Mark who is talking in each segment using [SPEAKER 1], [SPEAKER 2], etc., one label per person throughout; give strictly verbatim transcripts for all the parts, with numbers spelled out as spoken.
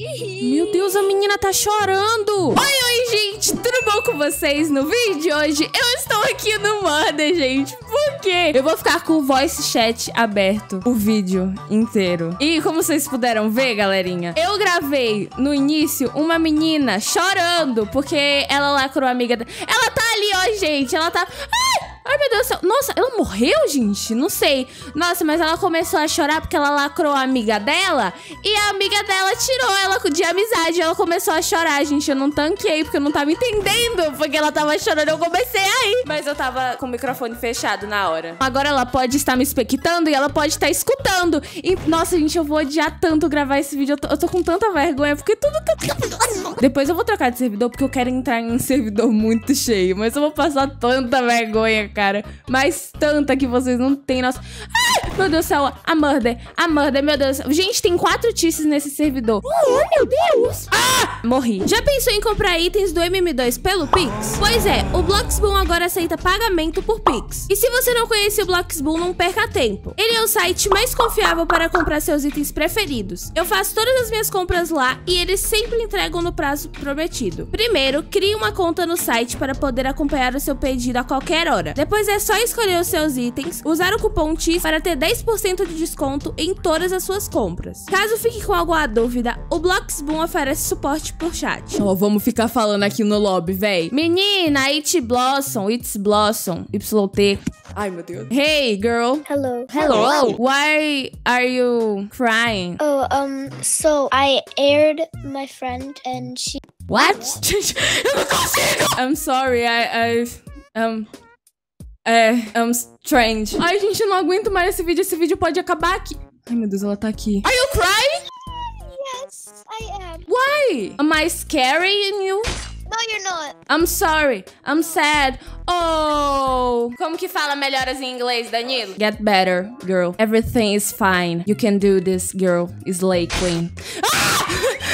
[SPEAKER 1] Meu Deus, a menina tá chorando. Oi, oi, gente. Tudo bom com vocês? No vídeo de hoje, eu estou aqui no Murder, gente. Por quê? Eu vou ficar com o voice chat aberto o vídeo inteiro. E como vocês puderam ver, galerinha, eu gravei no início uma menina chorando porque ela lacrou a amiga dela. Ela tá ali, ó, gente. Ela tá... Ai! Ai, meu Deus do céu. Nossa, ela morreu, gente? Não sei. Nossa, mas ela começou a chorar porque ela lacrou a amiga dela. E a amiga dela tirou ela de amizade. Ela começou a chorar, gente. Eu não tanquei porque eu não tava entendendo. Porque ela tava chorando, eu comecei a rir. Mas eu tava com o microfone fechado na hora. Agora ela pode estar me expectando e ela pode estar escutando. E, nossa, gente, eu vou odiar tanto gravar esse vídeo. Eu tô, eu tô com tanta vergonha porque tudo que eu... Depois eu vou trocar de servidor porque eu quero entrar em um servidor muito cheio. Mas eu vou passar tanta vergonha, cara. Mas tanta que vocês não têm nossa... Ai, meu Deus do céu. A Murder. A Murder, meu Deus. Gente, tem quatro tices nesse servidor. Oh, meu Deus. Ah! Morri. Já pensou em comprar itens do M M dois pelo Pix? Pois é, o Bloxboom agora aceita pagamento por Pix. E se você não conhece o Bloxboom, não perca tempo. Ele é o site mais confiável para comprar seus itens preferidos. Eu faço todas as minhas compras lá e eles sempre entregam no prazo prometido. Primeiro, crie uma conta no site para poder acompanhar o seu pedido a qualquer hora. Depois é só escolher os seus itens, usar o cupom T I S para ter dez por cento de desconto em todas as suas compras. Caso fique com alguma dúvida, o Bloxboom oferece suporte por chat. Ó, oh, vamos ficar falando aqui no lobby, véi. Menina, It's Blossom, It's Blossom, Y T. Ai, meu Deus. Hey, girl.
[SPEAKER 2] Hello.
[SPEAKER 1] Hello. Why are you crying?
[SPEAKER 2] Oh, um, so I aired my friend and she...
[SPEAKER 1] What? Eu não consigo! I'm sorry, I... I um... É, I'm strange. Ai, gente, eu não aguento mais esse vídeo. Esse vídeo pode acabar aqui. Ai, meu Deus, ela tá aqui. Are you crying?
[SPEAKER 2] Yes, I am.
[SPEAKER 1] Why? Am I scaring you?
[SPEAKER 2] No, you're not.
[SPEAKER 1] I'm sorry. I'm sad. Oh. Como que fala melhoras em inglês, Danilo? Get better, girl. Everything is fine. You can do this, girl. Slay Queen. Ah!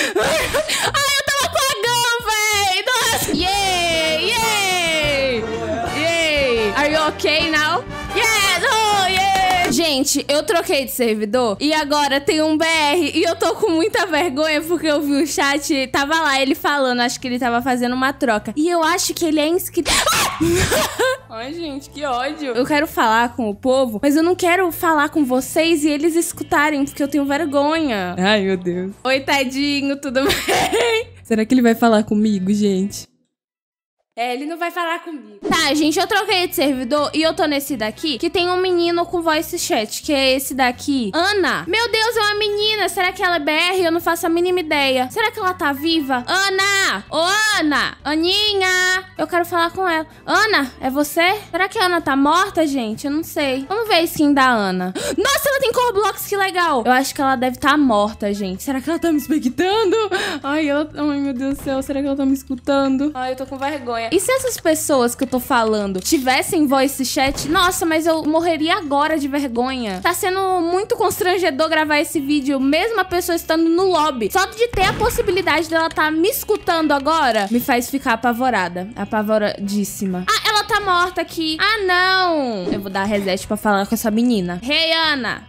[SPEAKER 1] Ai, eu tava com a gun, véi. Nossa. Yeah, yeah. Yeah. Are you okay now? Yes. Oh, yeah. Gente, eu troquei de servidor e agora tem um B R e eu tô com muita vergonha porque eu vi o chat, tava lá ele falando, acho que ele tava fazendo uma troca. E eu acho que ele é inscrito... Ai, gente, que ódio. Eu quero falar com o povo, mas eu não quero falar com vocês e eles escutarem, porque eu tenho vergonha. Ai, meu Deus. Oi, tadinho, tudo bem? Será que ele vai falar comigo, gente? É, ele não vai falar comigo. Tá, gente, eu troquei de servidor e eu tô nesse daqui, que tem um menino com voice chat, que é esse daqui. Ana! Meu Deus, é uma menina! Será que ela é B R? Eu não faço a mínima ideia. Será que ela tá viva? Ana! Ô, Ana! Aninha! Eu quero falar com ela. Ana, é você? Será que a Ana tá morta, gente? Eu não sei. Vamos ver a skin da Ana. Nossa, ela tem Corblox, que legal! Eu acho que ela deve estar tá morta, gente. Será que ela tá me expectando? Ai, ela... Ai, meu Deus do céu. Será que ela tá me escutando? Ai, eu tô com vergonha. E se essas pessoas que eu tô falando tivessem voice chat? Nossa, mas eu morreria agora de vergonha. Tá sendo muito constrangedor gravar esse vídeo, mesmo a pessoa estando no lobby. Só de ter a possibilidade dela tá me escutando agora, me faz ficar apavorada. Apavoradíssima. Ah, ela tá morta aqui. Ah, não. Eu vou dar reset pra falar com essa menina. Hey, Ana.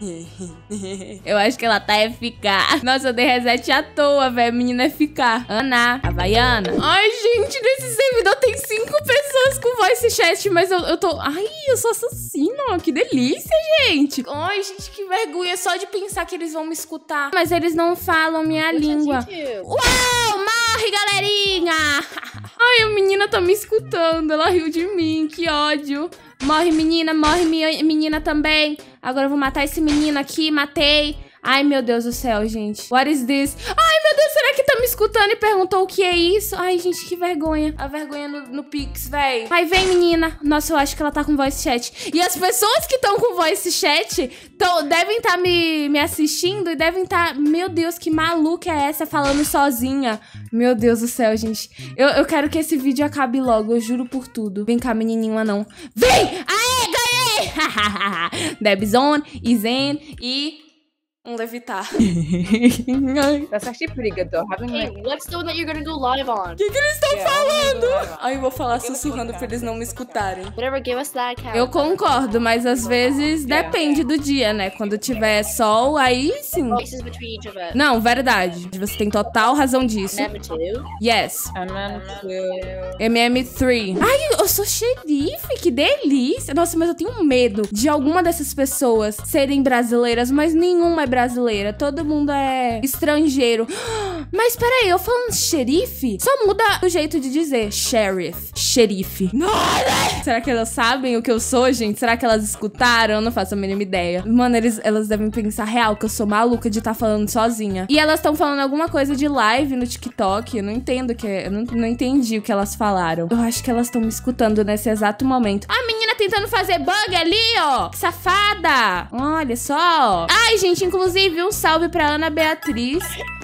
[SPEAKER 1] Eu acho que ela tá F K. Nossa, eu dei reset à toa, velho. Menina F K. Ana. Havaiana. Ai, gente, nesse servidor tem cinco pessoas com voice chat, mas eu, eu tô... Ai, eu sou assassino. Que delícia, gente. Ai, gente, que vergonha só de pensar que eles vão me escutar. Mas eles não falam minha língua. Uau, morre, galerinha. Ai, a menina tá me escutando. Ela riu de mim, que ódio. Morre, menina, morre, minha menina também. Agora eu vou matar esse menino aqui, matei. Ai, meu Deus do céu, gente. What is this? Ai, meu Deus, será que tá me escutando e perguntou o que é isso? Ai, gente, que vergonha. A vergonha no, no Pix, véi. Ai, vem, menina. Nossa, eu acho que ela tá com voice chat. E as pessoas que estão com voice chat tão, devem estar tá me, me assistindo e devem estar... Tá... Meu Deus, que maluca é essa falando sozinha? Meu Deus do céu, gente. Eu, eu quero que esse vídeo acabe logo, eu juro por tudo. Vem cá, menininha, não. Vem! Aê, ganhei! Debzone, Izen e... Um levitar.
[SPEAKER 3] That's actually pretty good though. Having
[SPEAKER 2] Hey,
[SPEAKER 3] like...
[SPEAKER 2] what's the one that you're gonna go live on?
[SPEAKER 1] O que, que eles estão
[SPEAKER 3] Yeah,
[SPEAKER 1] falando? Ai, eu vou falar sussurrando pra eles não me escutarem.
[SPEAKER 2] Whatever, give us that count.
[SPEAKER 1] Eu concordo, mas às vezes depende do dia, né? Quando tiver sol, aí sim.
[SPEAKER 2] Places between each of us.
[SPEAKER 1] Não, verdade. Você tem total razão disso.
[SPEAKER 2] Number two.
[SPEAKER 1] Yes.
[SPEAKER 3] And then two.
[SPEAKER 1] M M três. Ai, eu sou xerife, que delícia. Nossa, mas eu tenho medo de alguma dessas pessoas serem brasileiras, mas nenhuma é brasileira. Todo mundo é estrangeiro. Mas peraí, eu falando xerife? Só muda o jeito de dizer. Sheriff. Xerife. Será que elas sabem o que eu sou, gente? Será que elas escutaram? Eu não faço a mínima ideia. Mano, eles, elas devem pensar real que eu sou maluca de estar falando sozinha. E elas estão falando alguma coisa de live no TikTok. Eu não entendo o que é. Eu não, não entendi o que elas falaram. Eu acho que elas estão me escutando nesse exato momento. A menina tentando fazer bug ali, ó. Que safada. Olha só. Ai, gente, inclusive, um salve pra Ana Beatriz.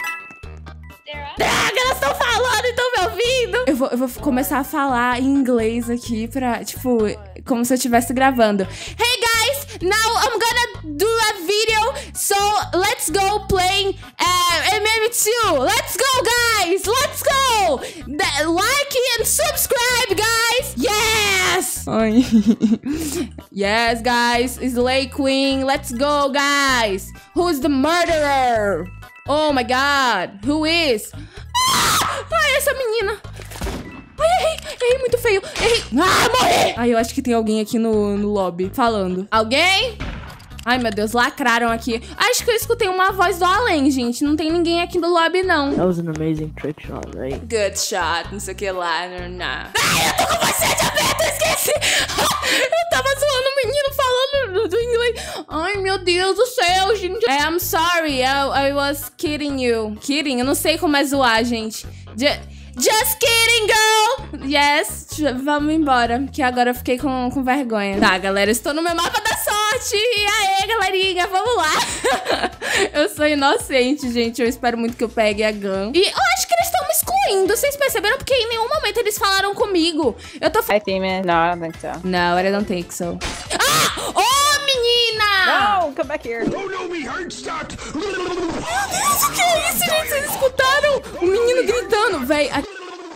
[SPEAKER 1] Droga, elas estão falando e estão me ouvindo. Eu vou, eu vou começar a falar em inglês aqui pra, tipo, como se eu estivesse gravando. Hey guys, now I'm gonna do a video, so let's go play uh, M M two. Let's go, guys, let's go. The, like and subscribe, guys. Yes. Ai. Yes, guys, Slay Queen. Let's go, guys. Who's the murderer? Oh my god, who is? Ah! Ai, essa menina. Ai, errei, errei muito feio. Errei. Ah, morri. Ai, eu acho que tem alguém aqui no, no lobby falando. Alguém? Ai, meu Deus, lacraram aqui. Acho que eu escutei uma voz do além, gente. Não tem ninguém aqui no lobby, não.
[SPEAKER 4] That was an amazing trick shot, right?
[SPEAKER 1] Good shot, não sei o que lá, não, não. Ai, eu tô com você de aberto, eu esqueci. Eu tava zoando o menino falando do inglês. Ai, meu Deus do céu, gente. I'm sorry, I, I was kidding you. Kidding? Eu não sei como é zoar, gente. Just... Just kidding, girl! Yes, vamos embora, que agora eu fiquei com, com vergonha. Tá, galera, estou no meu mapa da sorte. E aí, galerinha, vamos lá. Eu sou inocente, gente. Eu espero muito que eu pegue a gun. E eu acho que eles estão me excluindo. Vocês perceberam? Porque em nenhum momento eles falaram comigo. Eu tô...
[SPEAKER 3] Hi, Damon. No, I don't think so.
[SPEAKER 1] No, I don't think so. Ah! Oh, menina!
[SPEAKER 3] No, come back here.
[SPEAKER 5] Oh no, me heart stopped.
[SPEAKER 1] Meu Deus, o que é isso, gente? Vocês escutaram? O menino gritando, véi. A...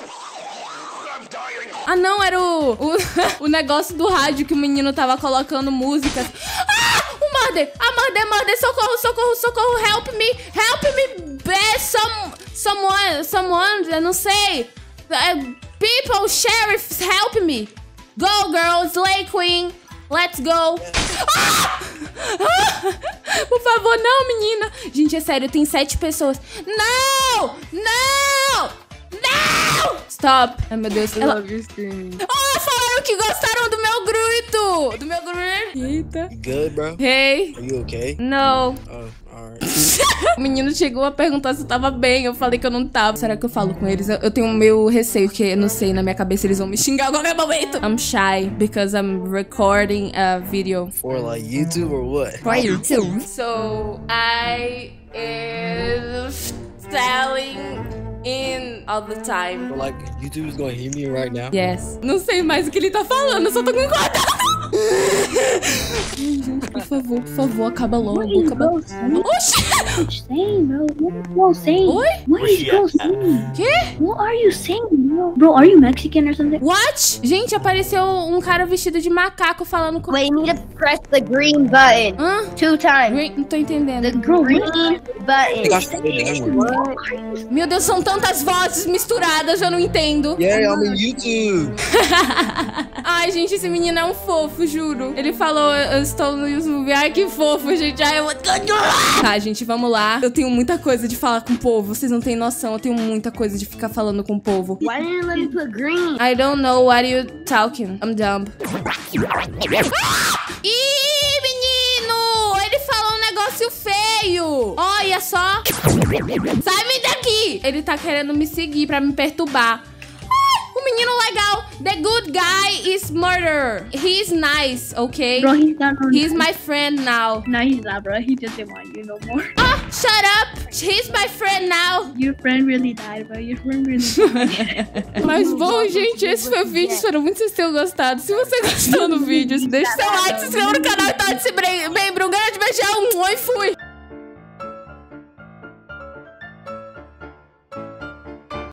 [SPEAKER 1] Ah, não, era o, o, o negócio do rádio que o menino tava colocando músicas. Ah, o murder! A murder, murder, socorro, socorro, socorro, help me, help me, be some, someone, someone, eu não sei. Uh, people, sheriffs, help me. Go, girl, Slay Queen, let's go. Ah! Ah! Por favor, não, menina. Gente, é sério, tem sete pessoas. Não! Não! Não! Stop. Ai, meu Deus. Ela... Oh, falaram que gostaram do meu grito. Do meu grito. Eita.
[SPEAKER 6] You good, bro?
[SPEAKER 1] Hey.
[SPEAKER 6] Are you okay?
[SPEAKER 1] No.
[SPEAKER 6] Oh, alright.
[SPEAKER 1] O menino chegou a perguntar se eu tava bem. Eu falei que eu não tava. Será que eu falo com eles? Eu, eu tenho meu receio, porque eu não sei, na minha cabeça eles vão me xingar a qualquer momento. I'm shy because I'm recording a video.
[SPEAKER 6] For like YouTube or what?
[SPEAKER 1] For YouTube. So I is selling in all the time.
[SPEAKER 6] For like YouTube is gonna hear me right now?
[SPEAKER 1] Yes. Não sei mais o que ele tá falando, eu só tô concordando. Ai, gente, por favor, por favor, acaba logo. Acaba... Oxi!
[SPEAKER 7] Saying, bro? What are you all saying?
[SPEAKER 1] Oi?
[SPEAKER 7] What are you all saying?
[SPEAKER 1] Quê?
[SPEAKER 7] What are you saying, bro? Bro, are you Mexican or something?
[SPEAKER 1] What? Gente, apareceu um cara vestido de macaco falando com...
[SPEAKER 2] Wait, you need to press the green button
[SPEAKER 1] Hã?
[SPEAKER 2] two times.
[SPEAKER 1] Green- Não tô entendendo.
[SPEAKER 2] The green button.
[SPEAKER 1] Meu Deus, são tantas vozes misturadas, eu não entendo.
[SPEAKER 6] Yeah, I'm in YouTube.
[SPEAKER 1] Ai, gente, esse menino é um fofo, juro. Ele falou, eu estou no YouTube. Ai, que fofo, gente. Ai, eu vou... Tá, gente, vamos lá. Eu tenho muita coisa de falar com o povo. Vocês não têm noção. Eu tenho muita coisa de ficar falando com o povo.
[SPEAKER 2] Why didn't you let me put green?
[SPEAKER 1] I don't know what you talking. I'm dumb. Ih, menino! Ele falou um negócio feio. Olha só. Sai-me daqui. Ele tá querendo me seguir pra me perturbar. O menino legal. The good guy is murder. He's nice, okay?
[SPEAKER 7] Bro, he's not on.
[SPEAKER 1] He's my friend now.
[SPEAKER 7] No, he's not, bro. He just didn't want you no more.
[SPEAKER 1] Ah, shut up. He's my friend now.
[SPEAKER 7] Your friend really died, bro. Your friend really died.
[SPEAKER 1] Mas bom, gente, esse foi o vídeo. Espero muito que vocês tenham gostado. Se você gostou do vídeo, deixa seu like, se inscreva no canal e tá de se membro. Um grande beijão. E fui.